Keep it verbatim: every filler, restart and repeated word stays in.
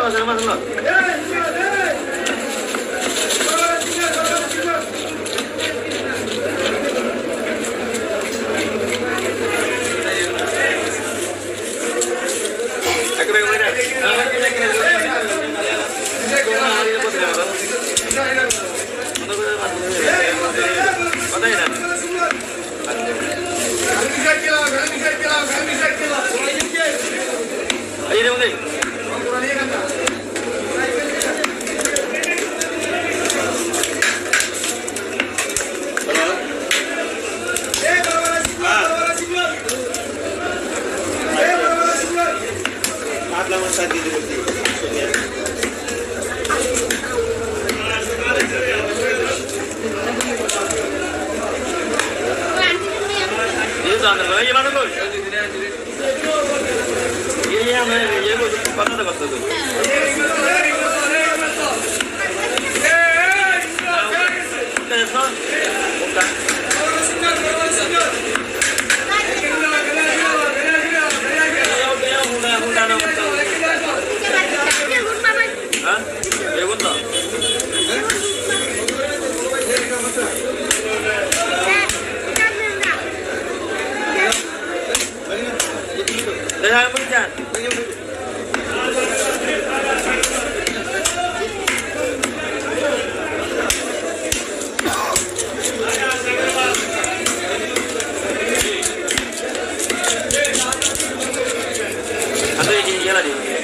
masuk masuk lo. Ayo deh mungkin. Ini tuh antar lagi mana tuh? Ini yang ini yang itu apa ada waktu itu? Telepon, bukan. Hah? Ya betul. Dah berjalan. Ada yang jalan di.